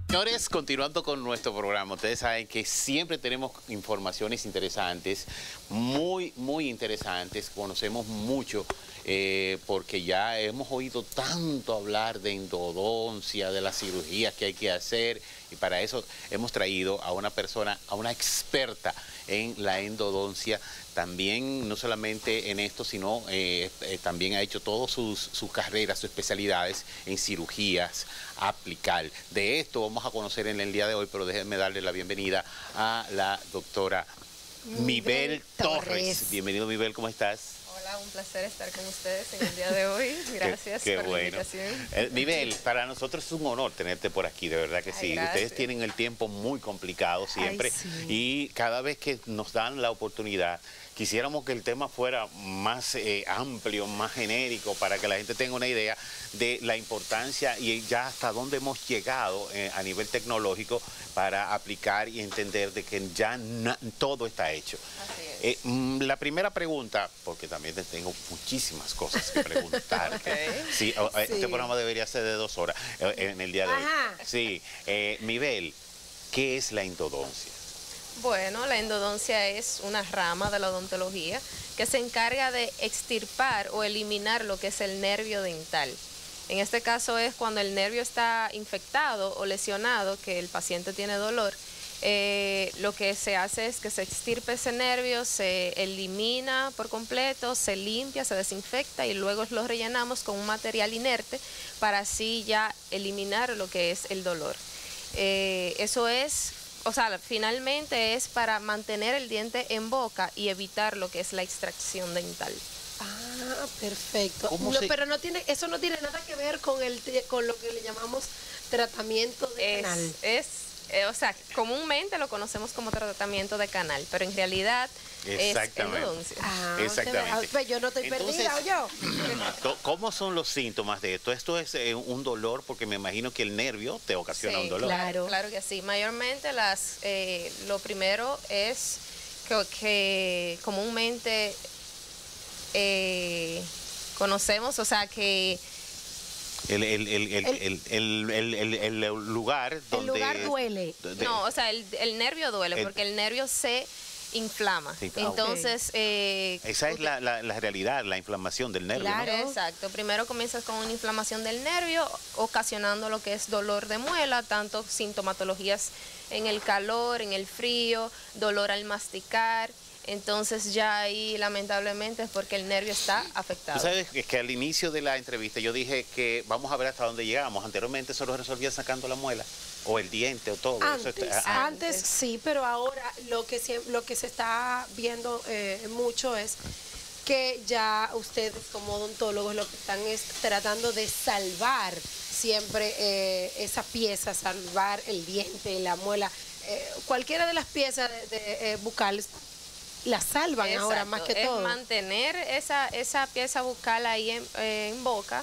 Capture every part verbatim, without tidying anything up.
Señores, continuando con nuestro programa, ustedes saben que siempre tenemos informaciones interesantes, muy, muy interesantes, conocemos mucho, eh, porque ya hemos oído tanto hablar de endodoncia, de las cirugías que hay que hacer, y para eso hemos traído a una persona, a una experta en la endodoncia, también no solamente en esto, sino eh, eh, también ha hecho todas sus, sus carreras, sus especialidades en cirugías aplical. De esto vamos a conocer en el día de hoy, pero déjenme darle la bienvenida a la doctora Mibel Torres. Torres. Bienvenido, Mibel, ¿cómo estás? Hola, un placer estar con ustedes en el día de hoy. Gracias qué, qué por bueno. la invitación. Eh, Mibel, para nosotros es un honor tenerte por aquí, de verdad que Ay, sí. gracias. Ustedes tienen el tiempo muy complicado siempre. Ay, sí. Y cada vez que nos dan la oportunidad, quisiéramos que el tema fuera más eh, amplio, más genérico, para que la gente tenga una idea de la importancia y ya hasta dónde hemos llegado eh, a nivel tecnológico para aplicar y entender de que ya na todo está hecho. Así es. Eh, mm, la primera pregunta, porque también te tengo muchísimas cosas que preguntar. Okay. Sí, o, eh, Sí. Este programa debería ser de dos horas eh, en el día de hoy. Ajá. Sí, eh, Mibel, ¿qué es la endodoncia? Bueno, la endodoncia es una rama de la odontología que se encarga de extirpar o eliminar lo que es el nervio dental. En este caso es cuando el nervio está infectado o lesionado, que el paciente tiene dolor. Eh, lo que se hace es que se extirpe ese nervio, se elimina por completo, se limpia, se desinfecta y luego lo rellenamos con un material inerte para así ya eliminar lo que es el dolor. Eh, eso es, o sea, finalmente es para mantener el diente en boca y evitar lo que es la extracción dental. Ah, perfecto. ¿Cómo No, se- pero no tiene, eso no tiene nada que ver con el te- con lo que le llamamos tratamiento de Es, canal. es eh, o sea, comúnmente lo conocemos como tratamiento de canal, pero en realidad Exactamente. es endodoncia. Ah, Exactamente. usted ve- ah, yo no estoy Entonces, perdida, ¿o yo? Co- ¿Cómo son los síntomas de esto? Esto es eh, un dolor, porque me imagino que el nervio te ocasiona Sí, un dolor. claro. Claro que sí. Mayormente las, eh, lo primero es que, que comúnmente eh, conocemos, o sea que El, el, el, el, el, el, el- el- el- el lugar donde... El lugar duele. de- no, o sea, el, el nervio duele El- porque el nervio se inflama. Se inflama. Entonces, eh, Esa es usted- la, la, la realidad, la inflamación del nervio, ¿no? Claro. Exacto, primero comienzas con una inflamación del nervio, ocasionando lo que es dolor de muela, tanto sintomatologías en el calor, en el frío, dolor al masticar. Entonces ya ahí lamentablemente es porque el nervio está afectado. Tú sabes que, que al inicio de la entrevista yo dije que vamos a ver hasta dónde llegamos. Anteriormente solo resolvía sacando la muela, o el diente, o todo. Eso Antes, está- ah, antes antes. sí, pero ahora lo que siem- lo que se está viendo eh, mucho es que ya ustedes como odontólogos lo que están es tratando de salvar siempre eh, esa pieza, salvar el diente, la muela, eh, cualquiera de las piezas de, de, eh, bucales la salvan ahora Exacto, más que es todo. mantener esa, esa pieza bucal ahí en, eh, en boca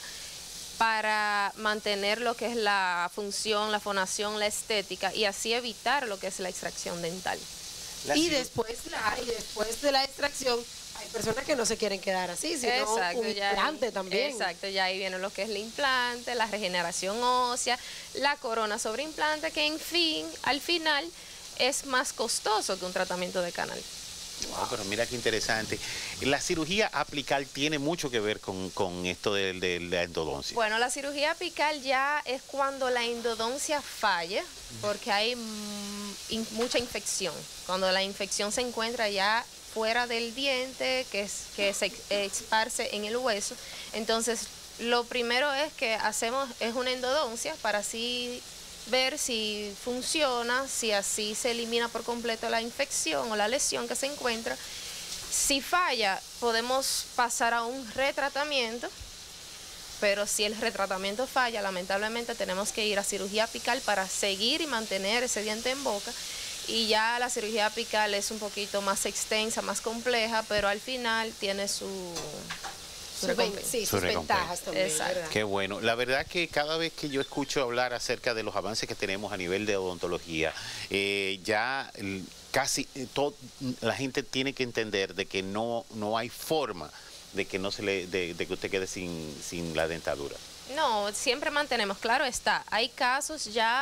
para mantener lo que es la función, la fonación, la estética y así evitar lo que es la extracción dental. la Y ciru- después, la, y después de la extracción hay personas que no se quieren quedar así, sino un ya implante ahí- también. Exacto, ya ahí viene lo que es el implante, la regeneración ósea, la corona sobre implante, que en fin, al final es más costoso que un tratamiento de canal. Wow, pero mira qué interesante. La cirugía apical tiene mucho que ver con, con esto de, de la endodoncia. Bueno, la cirugía apical ya es cuando la endodoncia falla, porque hay mm, in- mucha infección. Cuando la infección se encuentra ya fuera del diente, que, es, que se ex- esparce en el hueso, entonces lo primero es que hacemos es una endodoncia para así ver si funciona, si así se elimina por completo la infección o la lesión que se encuentra. Si falla, podemos pasar a un retratamiento, pero si el retratamiento falla, lamentablemente tenemos que ir a cirugía apical para seguir y mantener ese diente en boca. Y ya la cirugía apical es un poquito más extensa, más compleja, pero al final tiene su, su Sus ven- recompensa. sí, Su sus recompensa. ventajas también, Exacto. ¿verdad? Qué bueno. La verdad que cada vez que yo escucho hablar acerca de los avances que tenemos a nivel de odontología, eh, ya el- casi eh, todo, la gente tiene que entender de que no, no hay forma de que no se le, de, de que usted quede sin, sin la dentadura. No, siempre mantenemos, claro está, hay casos ya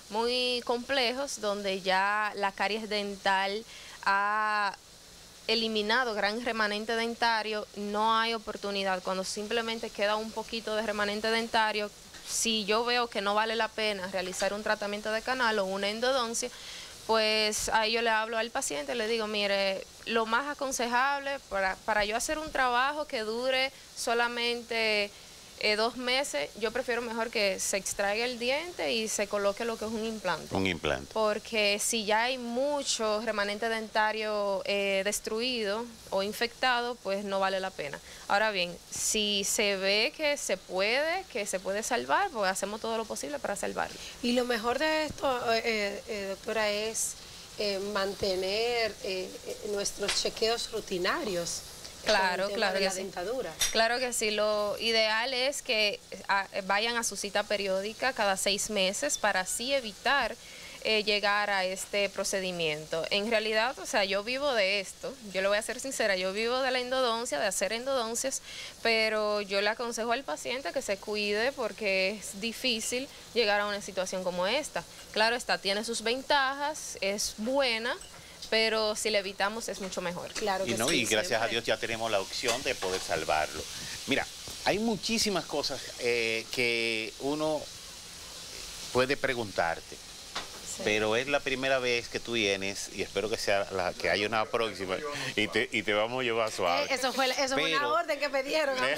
muy complejos, donde ya la caries dental ha eliminado gran remanente dentario, no hay oportunidad. Cuando simplemente queda un poquito de remanente dentario, si yo veo que no vale la pena realizar un tratamiento de canal o una endodoncia, pues ahí yo le hablo al paciente, le digo, mire, lo más aconsejable para, para yo hacer un trabajo que dure solamente eh, dos meses, yo prefiero mejor que se extraiga el diente y se coloque lo que es un implante. Un implante. Porque si ya hay mucho remanente dentario eh, destruido o infectado, pues no vale la pena. Ahora bien, si se ve que se puede, que se puede salvar, pues hacemos todo lo posible para salvarlo. Y lo mejor de esto, eh, eh, doctora, es eh, mantener eh, nuestros chequeos rutinarios. Claro, claro de que la sí. dentadura. Claro que sí. Lo ideal es que a, vayan a su cita periódica cada seis meses para así evitar eh, llegar a este procedimiento. En realidad, o sea, yo vivo de esto. Yo le voy a ser sincera, yo vivo de la endodoncia, de hacer endodoncias, pero yo le aconsejo al paciente que se cuide porque es difícil llegar a una situación como esta. Claro está, tiene sus ventajas, es buena, pero si le evitamos es mucho mejor. Claro que y, no, sí, y gracias siempre. a Dios ya tenemos la opción de poder salvarlo. Mira, hay muchísimas cosas eh, que uno puede preguntarte, sí. Pero es la primera vez que tú vienes y espero que sea la que haya una próxima y te, y te vamos a llevar suave. Eh, eso fue, eso fue una orden que me dieron a mí.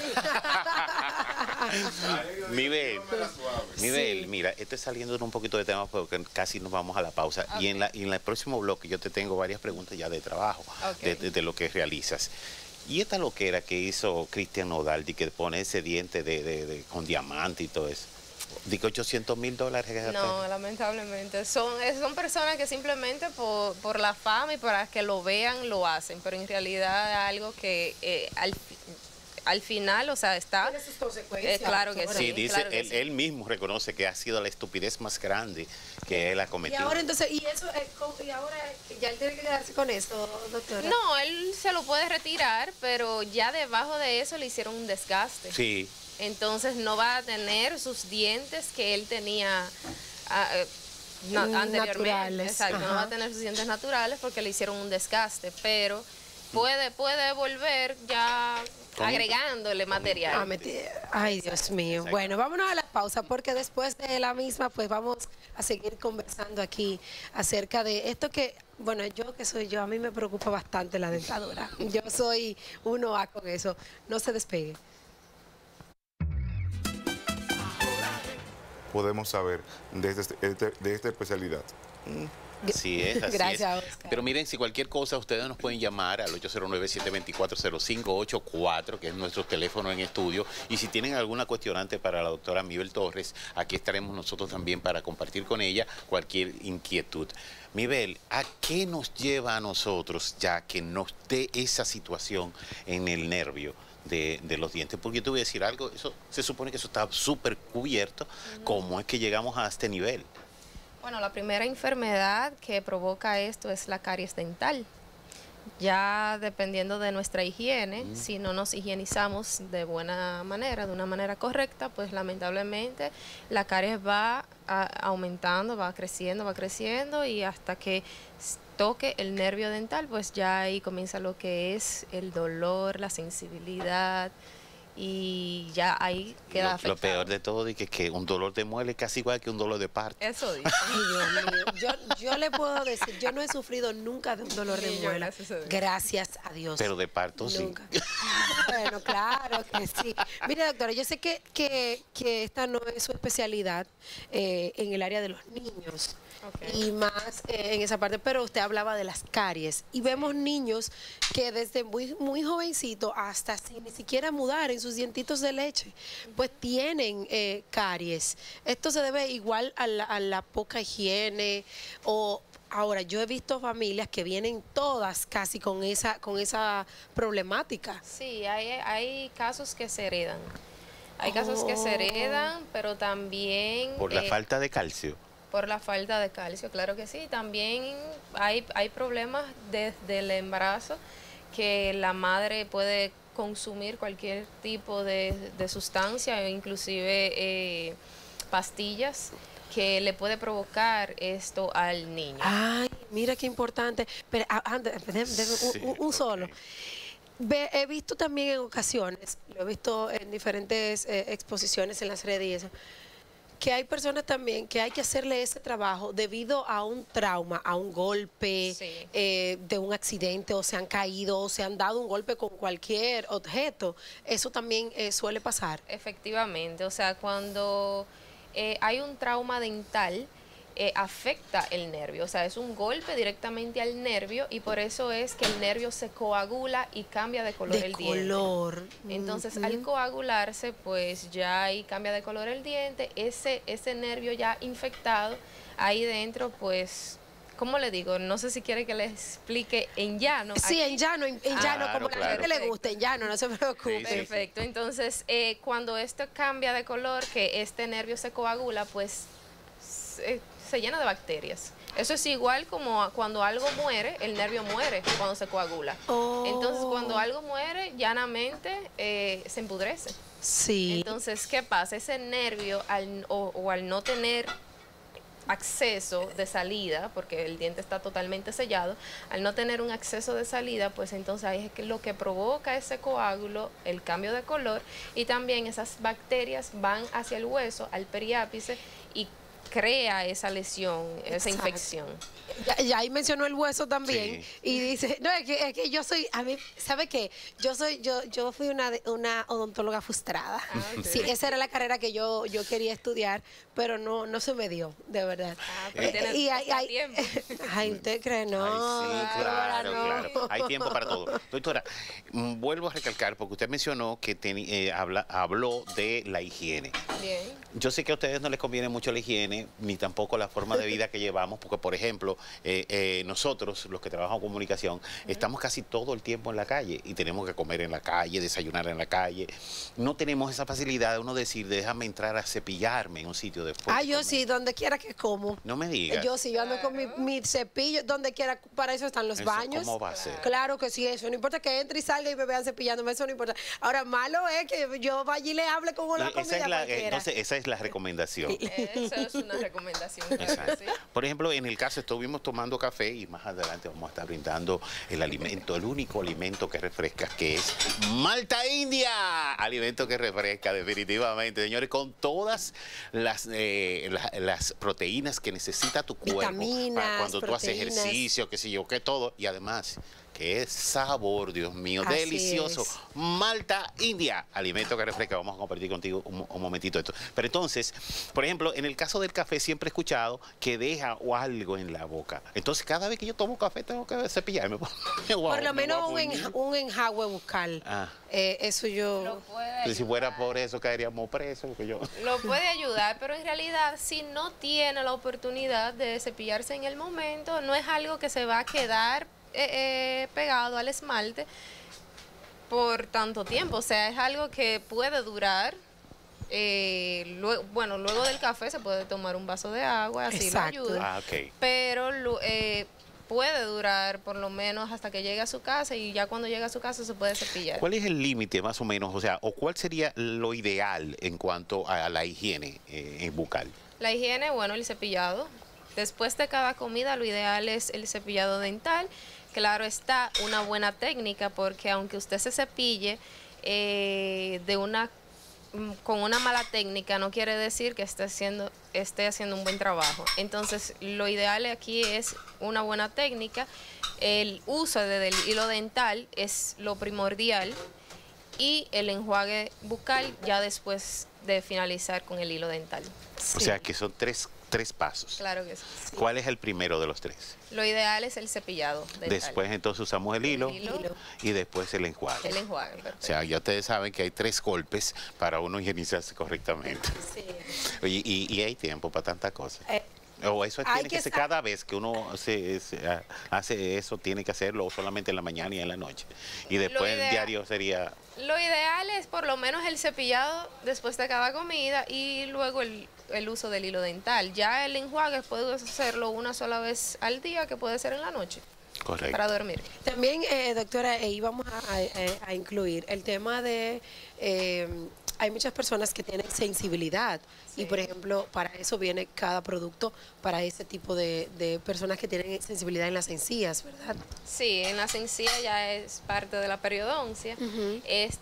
Mibel, Mibel, Sí. mira, esto es saliendo de un poquito de tema porque casi nos vamos a la pausa. Okay. Y, en la, y en el próximo bloque yo te tengo varias preguntas ya de trabajo, Okay. de, de, de lo que realizas. Y esta loquera que hizo Cristian Nodal, de que pone ese diente de, de, de, con diamante y todo eso. ¿De que ochocientos mil dólares? No, lamentablemente. Son, son personas que simplemente por, por la fama y para que lo vean, lo hacen. Pero en realidad es algo que eh, al, al final, o sea, está... Tiene sus consecuencias. Eh, claro que Sí, sí. dice, claro que él, sí. él mismo reconoce que ha sido la estupidez más grande que él ha Y cometido. ahora entonces, y eso, eh, ¿cómo- y ahora ya él tiene que quedarse con eso, doctora. No, él se lo puede retirar, pero ya debajo de eso le hicieron un desgaste. Sí. Entonces no va a tener sus dientes que él tenía ah, eh, na- Mm, anteriormente. naturales. Exacto, no Ajá. va a tener sus dientes naturales porque le hicieron un desgaste, pero puede, puede volver ya Con- agregándole material. Ah, metí- Ay, Dios mío. Bueno, vámonos a la pausa porque después de la misma, pues vamos a seguir conversando aquí acerca de esto que, bueno, yo que soy yo, a mí me preocupa bastante la dentadura. Yo soy uno A con eso. No se despegue. Podemos saber de, este- este- de esta especialidad. Así es, así Gracias, es. Oscar. Pero miren, si cualquier cosa, ustedes nos pueden llamar al ocho cero nueve, siete dos cuatro, cero cinco ocho cuatro, que es nuestro teléfono en estudio. Y si tienen alguna cuestionante para la doctora Mibel Torres, aquí estaremos nosotros también para compartir con ella cualquier inquietud. Mibel, ¿a qué nos lleva a nosotros ya que nos dé esa situación en el nervio de, de los dientes? Porque yo te voy a decir algo, eso se supone que eso está súper cubierto. ¿Cómo es que llegamos a este nivel? Bueno, la primera enfermedad que provoca esto es la caries dental. Ya dependiendo de nuestra higiene, Mm. si no nos higienizamos de buena manera, de una manera correcta, pues lamentablemente la caries va a- aumentando, va creciendo, va creciendo y hasta que s- toque el nervio dental, pues ya ahí comienza lo que es el dolor, la sensibilidad y ya ahí queda Lo, lo afectado. peor de todo es que, que un dolor de muela es casi igual que un dolor de parto. Eso dice. Ay, Dios mío. Yo, yo le puedo decir, yo no he sufrido nunca de un dolor de Ni yo, muela. gracias a Dios. Gracias a Dios. Pero de parto sí. Nunca. Bueno, claro que sí. Mire, doctora, yo sé que, que, que esta no es su especialidad eh, en el área de los niños. Ok. Y más eh, en esa parte, pero usted hablaba de las caries y vemos niños que desde muy muy jovencito hasta sin ni siquiera mudar en sus dientitos de leche, pues tienen eh, caries. Esto se debe igual a la, a la poca higiene o ahora yo he visto familias que vienen todas casi con esa con esa problemática. Sí, hay, hay casos que se heredan. Hay casos que se heredan, pero también Por la eh, falta de calcio. por la falta de calcio, claro que sí. También hay, hay problemas desde el embarazo que la madre puede consumir cualquier tipo de, de sustancia, inclusive eh, pastillas que le puede provocar esto al niño. Ay, mira qué importante. Pero ah, ah, de- de- de- Sí, un, un solo. ok. Ve- he visto también en ocasiones, lo he visto en diferentes eh, exposiciones en las redes y eso, que hay personas también que hay que hacerle ese trabajo debido a un trauma, a un golpe, Sí. eh, de un accidente, o se han caído, o se han dado un golpe con cualquier objeto. Eso también eh, suele pasar. Efectivamente, o sea, cuando eh, hay un trauma dental, eh, afecta el nervio, o sea, es un golpe directamente al nervio y por eso es que el nervio se coagula y cambia de color De el diente. color. Entonces, Ujú. al coagularse, pues ya ahí cambia de color el diente, ese, ese nervio ya infectado, ahí dentro, pues, ¿cómo le digo? No sé si quiere que le explique en llano. Sí, Aquí. en llano, en, en llano, Claro, como a la claro. gente le gusta, en llano, no se preocupe. Sí, sí. Perfecto, entonces eh, cuando esto cambia de color, que este nervio se coagula, pues se, se llena de bacterias. Eso es igual como a- cuando algo muere, el nervio muere cuando se coagula. Oh. Entonces cuando algo muere, llanamente eh, se empudrece. Sí. Entonces, ¿qué pasa? Ese nervio al, o, o al no tener acceso de salida, porque el diente está totalmente sellado, al no tener un acceso de salida, pues entonces ahí es que lo que provoca ese coágulo, el cambio de color, y también esas bacterias van hacia el hueso, al periápice, y crea esa lesión, esa Exacto. infección. Ya, ya ahí mencionó el hueso también Sí. y dice, no, es que, es que yo soy, a mí, ¿sabe qué? Yo soy, yo, yo fui una, de- una odontóloga frustrada. Ah, ok. Sí, esa era la carrera que yo, yo quería estudiar, pero no, no se me dio, de verdad. Ah, pero Eh, tiene- y hay, está hay- tiempo. ay, ¿usted cree? No, Ay, sí, doctora, claro, no. claro. Hay tiempo para todo. Doctora, mm, vuelvo a recalcar, porque usted mencionó que teni- eh, habla- habló de la higiene. Bien. Yo sé que a ustedes no les conviene mucho la higiene, ni tampoco la forma de vida que llevamos, porque, por ejemplo, eh, eh, nosotros, los que trabajamos en comunicación, estamos casi todo el tiempo en la calle y tenemos que comer en la calle, desayunar en la calle. No tenemos esa facilidad de uno decir, déjame entrar a cepillarme en un sitio después. Ah, de yo comer. sí, donde quiera que como. No me digas. Yo sí, yo ando con mi, mi cepillo, donde quiera, para eso están los Eso, baños. ¿cómo va a ser? Claro que sí, eso no importa que entre y salga y me vean cepillándome, eso no importa. Ahora, malo es que yo vaya y le hable como la Eh, comida esa es la, eh, cualquiera. entonces, esa es la recomendación. Eso es una recomendación. claro que Exacto. sí. Por ejemplo, en el caso estuvimos tomando café y más adelante vamos a estar brindando el alimento, el único alimento que refresca, que es Malta India. Alimento que refresca definitivamente, señores, con todas las, eh, la- las proteínas que necesita tu cuerpo Vitaminas, para cuando tú haces proteínas. ejercicio, qué sé yo, qué todo. Y además, que es sabor, Dios mío, Así delicioso. es. Malta India, alimento que refresca. Vamos a compartir contigo un, mo- un momentito esto. Pero entonces, por ejemplo, en el caso del café siempre he escuchado que deja o algo en la boca. Entonces, cada vez que yo tomo café tengo que cepillarme. Por lo menos un, enja- un enjagüe bucal. Ah. Eh, eso Lo yo... puede Si fuera ayudar. por eso caeríamos presos. porque yo... Lo puede ayudar, pero en realidad si no tiene la oportunidad de cepillarse en el momento, no es algo que se va a quedar eh, eh, pegado al esmalte por tanto tiempo. O sea, es algo que puede durar. eh, luego, bueno, luego del café se puede tomar un vaso de agua, así Exacto. lo ayuda. Ah, ok. Pero lu- eh, puede durar por lo menos hasta que llegue a su casa y ya cuando llegue a su casa se puede cepillar. ¿Cuál es el límite más o menos? O sea, o cuál sería lo ideal en cuanto a la higiene eh, en bucal? La higiene, bueno, el cepillado. Después de cada comida, lo ideal es el cepillado dental. Claro está, una buena técnica, porque aunque usted se cepille eh, de una mm, con una mala técnica, no quiere decir que esté haciendo, esté haciendo un buen trabajo. Entonces, lo ideal aquí es una buena técnica. El uso de- del hilo dental es lo primordial y el enjuague bucal ya después de finalizar con el hilo dental. O sea, que son tres, tres pasos. Claro que sí. ¿Cuál es el primero de los tres? Lo ideal es el cepillado dental. Después entonces usamos el hilo, hilo. y después el enjuague. El enjuague, perfecto. O sea, ya ustedes saben que hay tres golpes para uno higienizarse correctamente. Sí. Oye, y, y hay tiempo para tantas cosas. Eh, O eso hay tiene que que ser sa- cada vez que uno se, se, ah, hace eso, tiene que hacerlo solamente en la mañana y en la noche. Y después el idea- diario sería... Lo ideal es por lo menos el cepillado después de cada comida y luego el, el uso del hilo dental. Ya el enjuague puede hacerlo una sola vez al día, que puede ser en la noche, Correcto. para dormir. También, eh, doctora, eh, íbamos a, a- a incluir el tema de eh, hay muchas personas que tienen sensibilidad Sí. y, por ejemplo, para eso viene cada producto, para ese tipo de, de personas que tienen sensibilidad en las encías, ¿verdad? Sí, en la encía ya es parte de la periodoncia. Ujú.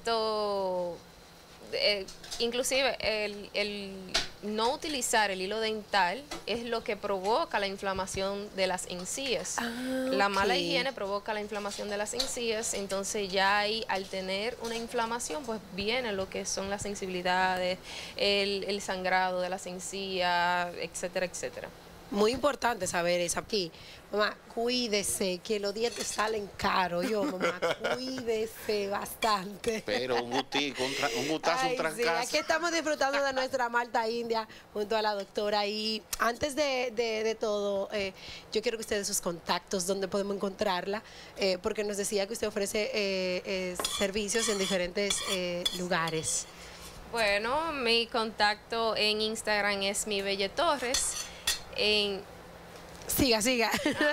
Esto, eh, inclusive el, el no utilizar el hilo dental es lo que provoca la inflamación de las encías. Ah, La mala ok. higiene provoca la inflamación de las encías, entonces ya ahí al tener una inflamación pues viene lo que son las sensibilidades, el, el sangrado de las encías, etcétera, etcétera. Muy importante saber eso aquí. Mamá, cuídese, que los dientes salen caros. Yo, mamá, cuídese bastante. Pero un gustico, un, tra- un gustazo, Ay, un sí, trancazo. aquí estamos disfrutando de nuestra Malta India junto a la doctora. Y antes de, de- de todo, eh, yo quiero que ustedes sus contactos, dónde podemos encontrarla, eh, porque nos decía que usted ofrece eh, eh, servicios en diferentes eh, lugares. Bueno, mi contacto en Instagram es mi Belle Torres. En Siga, siga.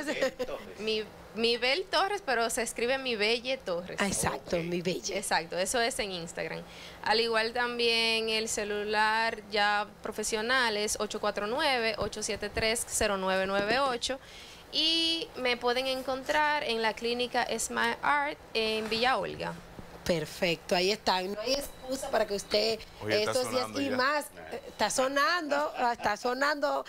mi, mi Bel Torres, pero se escribe mi Belle Torres. Ah, exacto, mi bella. Exacto, eso es en Instagram. Al igual también el celular ya profesional es ocho cuatro nueve, ocho siete tres, cero nueve nueve ocho y me pueden encontrar en la clínica Smile Art en Villa Olga. Perfecto, ahí está. No hay excusa para que usted Oye, está estos días sonando y ya. más, eh, está sonando, ah, está sonando,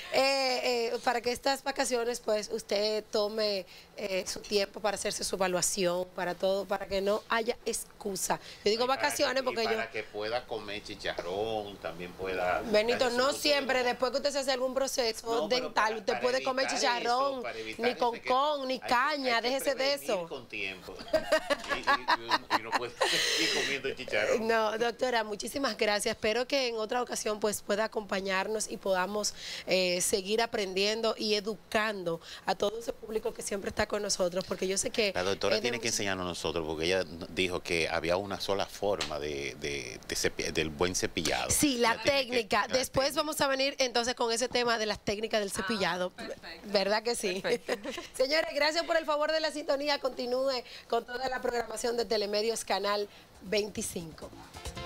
eh, eh, para que estas vacaciones pues usted tome eh, su tiempo para hacerse su evaluación, para todo, para que no haya excusa. Yo digo Y para vacaciones que- y porque yo... para que pueda comer chicharrón, también pueda... Benito, darle no su- siempre, después que usted se hace algún proceso No, pero dental, para- usted para puede comer evitar chicharrón, eso, para evitar ni eso, con hay que- con, ni hay que- caña, hay que déjese de prevenir eso. con tiempo. Y, y- y uno, y uno puede seguir comiendo chicharrón. No, doctora, muchísimas gracias. Espero que en otra ocasión pues pueda acompañarnos y podamos eh, seguir aprendiendo y educando a todo ese público que siempre está con nosotros, porque yo sé que... La doctora es de tiene que mucho- enseñarnos a nosotros, porque ella dijo que había una sola forma de, de- de cepi- del buen cepillado. Sí, la Ella tiene que- técnica. la Después técnica. vamos a venir entonces con ese tema de las técnicas del cepillado. ¿Verdad que sí? Señores, gracias por el favor de la sintonía. Continúe con toda la programación de Telemedios Canal veinticinco.